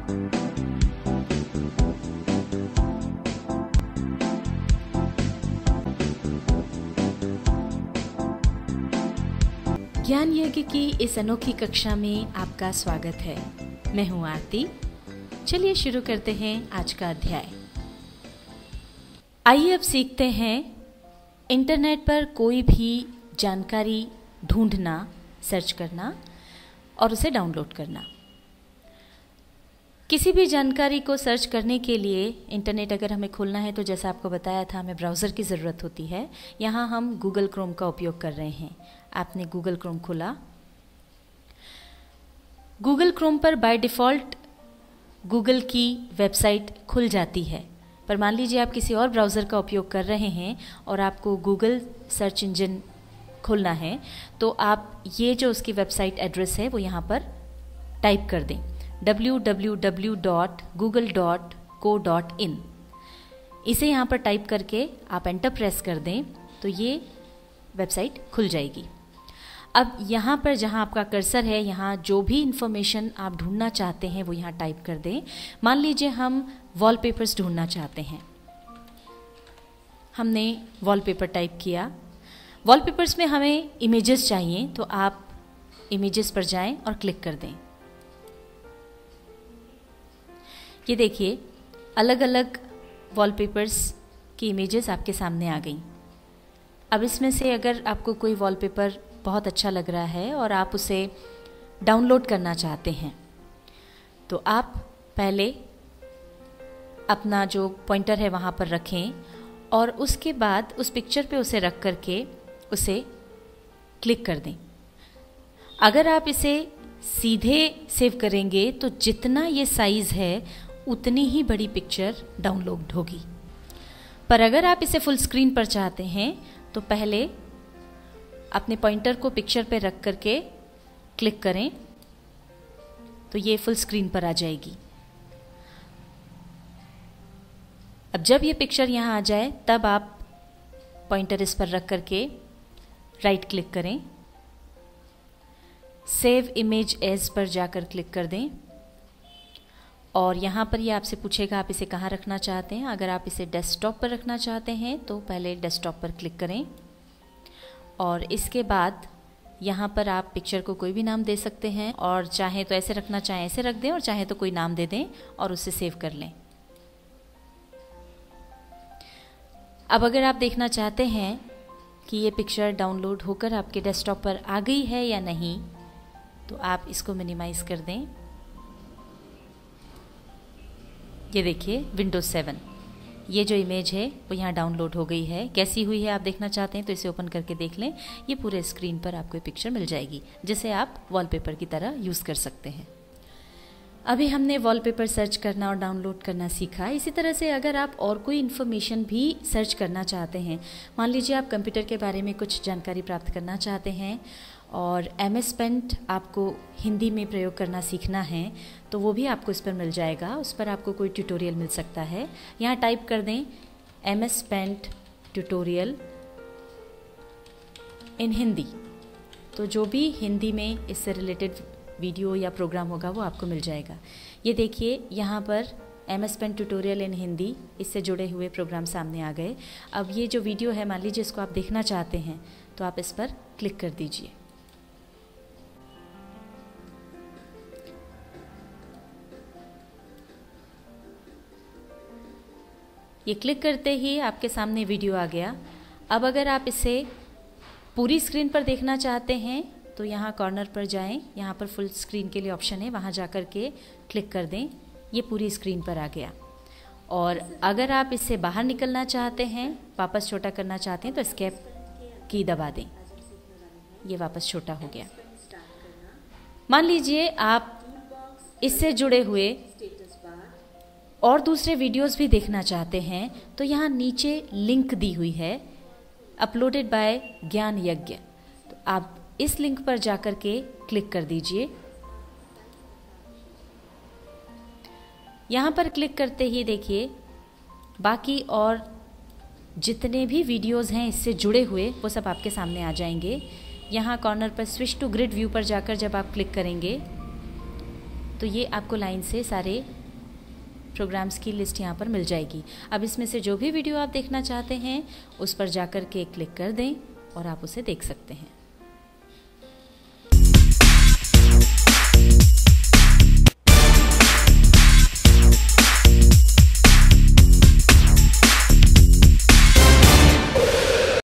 ज्ञान यज्ञ की इस अनोखी कक्षा में आपका स्वागत है। मैं हूं आरती। चलिए शुरू करते हैं आज का अध्याय। आइए अब सीखते हैं इंटरनेट पर कोई भी जानकारी ढूंढना, सर्च करना और उसे डाउनलोड करना। किसी भी जानकारी को सर्च करने के लिए इंटरनेट अगर हमें खोलना है तो जैसा आपको बताया था, हमें ब्राउज़र की ज़रूरत होती है। यहाँ हम गूगल क्रोम का उपयोग कर रहे हैं। आपने गूगल क्रोम खोला। गूगल क्रोम पर बाय डिफ़ॉल्ट गूगल की वेबसाइट खुल जाती है, पर मान लीजिए आप किसी और ब्राउज़र का उपयोग कर रहे हैं और आपको गूगल सर्च इंजन खोलना है, तो आप ये जो उसकी वेबसाइट एड्रेस है वो यहाँ पर टाइप कर दें, www.google.co.in। इसे यहाँ पर टाइप करके आप एंटर प्रेस कर दें तो ये वेबसाइट खुल जाएगी। अब यहाँ पर जहाँ आपका कर्सर है, यहाँ जो भी इंफॉर्मेशन आप ढूंढना चाहते हैं वो यहाँ टाइप कर दें। मान लीजिए हम वॉलपेपर्स ढूंढना चाहते हैं। हमने वॉलपेपर टाइप किया। वॉलपेपर्स में हमें इमेजेस चाहिए, तो आप इमेजेस पर जाएं और क्लिक कर दें। ये देखिए, अलग अलग वॉलपेपर्स की इमेजेस आपके सामने आ गई। अब इसमें से अगर आपको कोई वॉलपेपर बहुत अच्छा लग रहा है और आप उसे डाउनलोड करना चाहते हैं, तो आप पहले अपना जो पॉइंटर है वहाँ पर रखें और उसके बाद उस पिक्चर पे उसे रख करके उसे क्लिक कर दें। अगर आप इसे सीधे सेव करेंगे तो जितना ये साइज़ है उतनी ही बड़ी पिक्चर डाउनलोड होगी। पर अगर आप इसे फुल स्क्रीन पर चाहते हैं तो पहले अपने पॉइंटर को पिक्चर पे रख करके क्लिक करें तो ये फुल स्क्रीन पर आ जाएगी। अब जब ये पिक्चर यहाँ आ जाए तब आप पॉइंटर इस पर रख करके राइट क्लिक करें, सेव इमेज एज पर जाकर क्लिक कर दें और यहाँ पर ये आपसे पूछेगा आप इसे कहाँ रखना चाहते हैं। अगर आप इसे डेस्कटॉप पर रखना चाहते हैं तो पहले डेस्कटॉप पर क्लिक करें और इसके बाद यहाँ पर आप पिक्चर को कोई भी नाम दे सकते हैं और चाहे तो ऐसे रखना चाहें ऐसे रख दें और चाहे तो कोई नाम दे दें और उसे सेव कर लें। अब अगर आप देखना चाहते हैं कि ये पिक्चर डाउनलोड होकर आपके डेस्कटॉप पर आ गई है या नहीं, तो आप इसको मिनिमाइज़ कर दें। ये देखिए विंडोज़ 7, ये जो इमेज है वो यहाँ डाउनलोड हो गई है। कैसी हुई है आप देखना चाहते हैं तो इसे ओपन करके देख लें। ये पूरे स्क्रीन पर आपको ये पिक्चर मिल जाएगी जिसे आप वॉलपेपर की तरह यूज़ कर सकते हैं। अभी हमने वॉलपेपर सर्च करना और डाउनलोड करना सीखा। इसी तरह से अगर आप और कोई इन्फॉर्मेशन भी सर्च करना चाहते हैं, मान लीजिए आप कंप्यूटर के बारे में कुछ जानकारी प्राप्त करना चाहते हैं और MS पेंट आपको हिंदी में प्रयोग करना सीखना है, तो वो भी आपको इस पर मिल जाएगा। उस पर आपको कोई ट्यूटोरियल मिल सकता है। यहाँ टाइप कर दें MS paint tutorial in Hindi, तो जो भी हिंदी में इससे रिलेटेड वीडियो या प्रोग्राम होगा वो आपको मिल जाएगा। ये देखिए यहाँ पर MS paint tutorial in Hindi, इससे जुड़े हुए प्रोग्राम सामने आ गए। अब ये जो वीडियो है, मान लीजिए इसको आप देखना चाहते हैं तो आप इस पर क्लिक कर दीजिए। ये क्लिक करते ही आपके सामने वीडियो आ गया। अब अगर आप इसे पूरी स्क्रीन पर देखना चाहते हैं तो यहाँ कॉर्नर पर जाएं, यहाँ पर फुल स्क्रीन के लिए ऑप्शन है, वहाँ जाकर के क्लिक कर दें। ये पूरी स्क्रीन पर आ गया। और अगर आप इससे बाहर निकलना चाहते हैं, वापस छोटा करना चाहते हैं तो एस्केप की दबा दें। ये वापस छोटा हो गया। मान लीजिए आप इससे जुड़े हुए और दूसरे वीडियोस भी देखना चाहते हैं तो यहाँ नीचे लिंक दी हुई है, अपलोडेड बाय ज्ञान यज्ञ। तो आप इस लिंक पर जाकर के क्लिक कर दीजिए। यहाँ पर क्लिक करते ही देखिए बाकी और जितने भी वीडियोस हैं इससे जुड़े हुए वो सब आपके सामने आ जाएंगे। यहाँ कॉर्नर पर स्विच टू ग्रिड व्यू पर जाकर जब आप क्लिक करेंगे तो ये आपको लाइन से सारे प्रोग्राम्स की लिस्ट यहाँ पर मिल जाएगी। अब इसमें से जो भी वीडियो आप देखना चाहते हैं उस पर जाकर के क्लिक कर दें और आप उसे देख सकते हैं।